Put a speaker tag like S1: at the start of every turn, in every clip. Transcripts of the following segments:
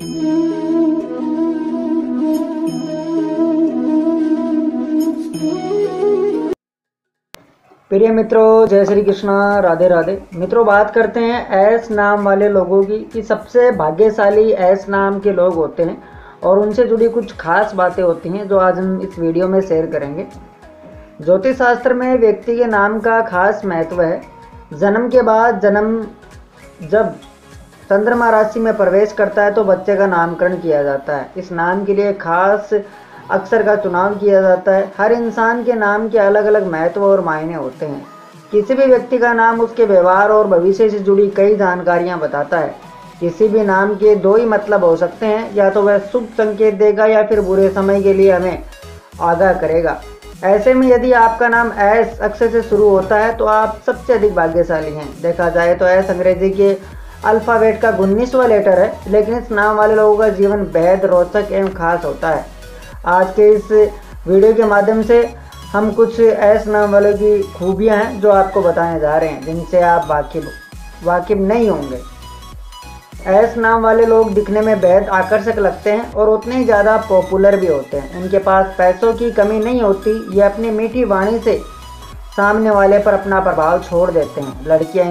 S1: प्रिय मित्रों, जय श्री कृष्णा, राधे राधे। मित्रों, बात करते हैं एस नाम वाले लोगों की कि सबसे भाग्यशाली एस नाम के लोग होते हैं और उनसे जुड़ी कुछ खास बातें होती हैं जो आज हम इस वीडियो में शेयर करेंगे। ज्योतिष शास्त्र में व्यक्ति के नाम का खास महत्व है। जन्म के बाद जब चंद्रमा राशि में प्रवेश करता है तो बच्चे का नामकरण किया जाता है। इस नाम के लिए खास अक्षर का चुनाव किया जाता है। हर इंसान के नाम के अलग अलग महत्व और मायने होते हैं। किसी भी व्यक्ति का नाम उसके व्यवहार और भविष्य से जुड़ी कई जानकारियां बताता है। किसी भी नाम के दो ही मतलब हो सकते हैं, या तो वह शुभ संकेत देगा या फिर बुरे समय के लिए हमें आगाह करेगा। ऐसे में यदि आपका नाम एस अक्षर से शुरू होता है तो आप सबसे अधिक भाग्यशाली हैं। देखा जाए तो एस अंग्रेजी के अल्फ़ाबेट का 19वां लेटर है, लेकिन इस नाम वाले लोगों का जीवन बेहद रोचक एवं खास होता है। आज के इस वीडियो के माध्यम से हम कुछ एस नाम वाले की खूबियां हैं जो आपको बताने जा रहे हैं, जिनसे आप वाकिफ नहीं होंगे। एस नाम वाले लोग दिखने में बेहद आकर्षक लगते हैं और उतने ही ज़्यादा पॉपुलर भी होते हैं। इनके पास पैसों की कमी नहीं होती। ये अपनी मीठी वाणी से सामने वाले पर अपना प्रभाव छोड़ देते हैं। लड़कियां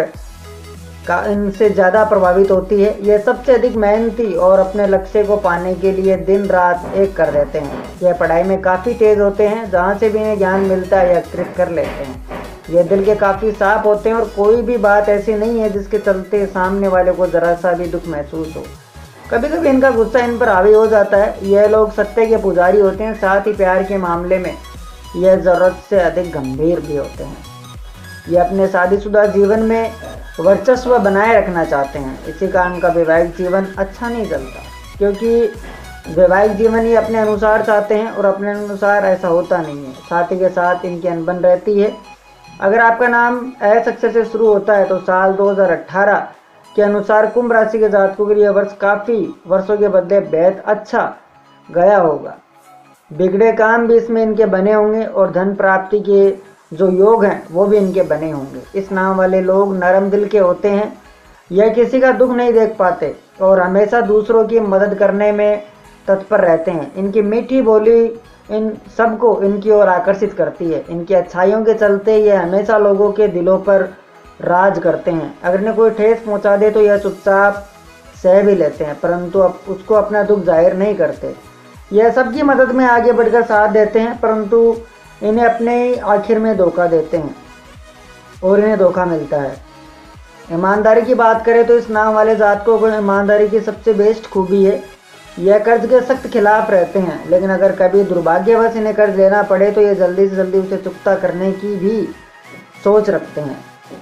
S1: इनसे ज़्यादा प्रभावित होती है। ये सबसे अधिक मेहनती और अपने लक्ष्य को पाने के लिए दिन रात एक कर देते हैं। यह पढ़ाई में काफ़ी तेज़ होते हैं, जहाँ से भी इन्हें ज्ञान मिलता है यकृत कर लेते हैं। ये दिल के काफ़ी साफ होते हैं और कोई भी बात ऐसी नहीं है जिसके चलते सामने वाले को ज़रा सा भी दुख महसूस हो। कभी कभी इनका गुस्सा इन पर हावी हो जाता है। यह लोग सत्य के पुजारी होते हैं, साथ ही प्यार के मामले में यह ज़रूरत से अधिक गंभीर भी होते हैं। ये अपने शादीशुदा जीवन में वर्चस्व बनाए रखना चाहते हैं। इसी कारण इनका वैवाहिक जीवन अच्छा नहीं चलता, क्योंकि वैवाहिक जीवन ही अपने अनुसार चाहते हैं और अपने अनुसार ऐसा होता नहीं है। साथ ही के साथ इनकी अनबन रहती है। अगर आपका नाम एस अक्षर से शुरू होता है तो साल 2018 के अनुसार कुंभ राशि के जातकों के लिए वर्ष काफ़ी वर्षों के बदले बेहद अच्छा गया होगा। बिगड़े काम भी इसमें इनके बने होंगे और धन प्राप्ति के जो योग हैं वो भी इनके बने होंगे। इस नाम वाले लोग नरम दिल के होते हैं। यह किसी का दुख नहीं देख पाते और हमेशा दूसरों की मदद करने में तत्पर रहते हैं। इनकी मीठी बोली इन सबको इनकी ओर आकर्षित करती है। इनकी अच्छाइयों के चलते ये हमेशा लोगों के दिलों पर राज करते हैं। अगर इन्हें कोई ठेस पहुंचा दे तो यह चुपचाप सह भी लेते हैं, परंतु अब उसको अपना दुख जाहिर नहीं करते। यह सबकी मदद में आगे बढ़कर साथ देते हैं, परंतु इन्हें अपने आखिर में धोखा देते हैं और इन्हें धोखा मिलता है। ईमानदारी की बात करें तो इस नाम वाले जातकों को ईमानदारी की सबसे बेस्ट खूबी है। यह कर्ज के सख्त खिलाफ रहते हैं, लेकिन अगर कभी दुर्भाग्यवश इन्हें कर्ज लेना पड़े तो ये जल्दी से जल्दी उसे चुकता करने की भी सोच रखते हैं।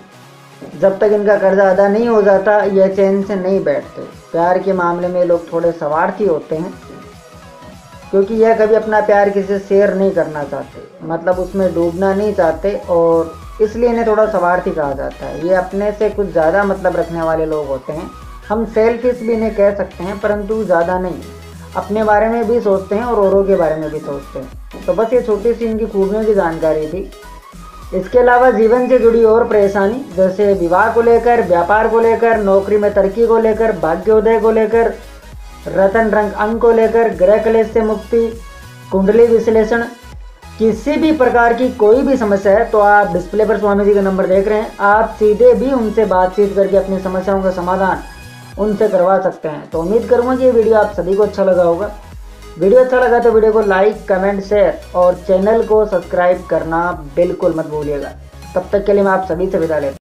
S1: जब तक इनका कर्जा अदा नहीं हो जाता यह चैन से नहीं बैठते। प्यार के मामले में लोग थोड़े स्वार्थी होते हैं, क्योंकि यह कभी अपना प्यार किसी से शेयर नहीं करना चाहते, मतलब उसमें डूबना नहीं चाहते, और इसलिए इन्हें थोड़ा स्वार्थी कहा जाता है। ये अपने से कुछ ज़्यादा मतलब रखने वाले लोग होते हैं। हम सेल्फिश भी इन्हें कह सकते हैं, परंतु ज़्यादा नहीं। अपने बारे में भी सोचते हैं और औरों के बारे में भी सोचते हैं। तो बस ये छोटी सी इनकी खूबियों की जानकारी थी। इसके अलावा जीवन से जुड़ी और परेशानी, जैसे विवाह को लेकर, व्यापार को लेकर, नौकरी में तरक्की को लेकर, भाग्योदय को लेकर, रतन रंग अंक को लेकर, ग्रह क्लेश से मुक्ति, कुंडली विश्लेषण, किसी भी प्रकार की कोई भी समस्या है तो आप डिस्प्ले पर स्वामी जी का नंबर देख रहे हैं। आप सीधे भी उनसे बातचीत करके अपनी समस्याओं का समाधान उनसे करवा सकते हैं। तो उम्मीद करूँगा कि ये वीडियो आप सभी को अच्छा लगा होगा। वीडियो अच्छा लगा तो वीडियो को लाइक, कमेंट, शेयर और चैनल को सब्सक्राइब करना बिल्कुल मत भूलिएगा। तब तक के लिए मैं आप सभी से विदा लेता हूं।